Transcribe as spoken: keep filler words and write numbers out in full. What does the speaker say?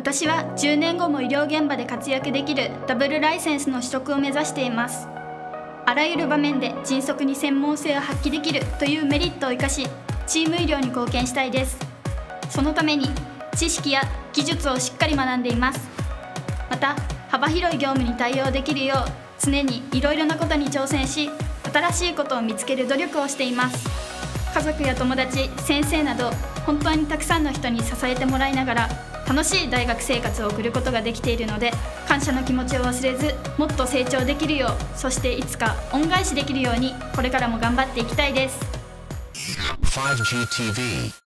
私はじゅうねんごも医療現場で活躍できるダブルライセンスの取得を目指しています。あらゆる場面で迅速に専門性を発揮できるというメリットを生かし、チーム医療に貢献したいです。そのために知識や技術をしっかり学んでいます。また幅広い業務に対応できるよう常にいろいろなことに挑戦し、新しいことを見つける努力をしています。家族や友達、先生など本当にたくさんの人に支えてもらいながら楽しい大学生活を送ることができているので、感謝の気持ちを忘れず、もっと成長できるよう、そしていつか恩返しできるようにこれからも頑張っていきたいです。ファイブジー ティーブイ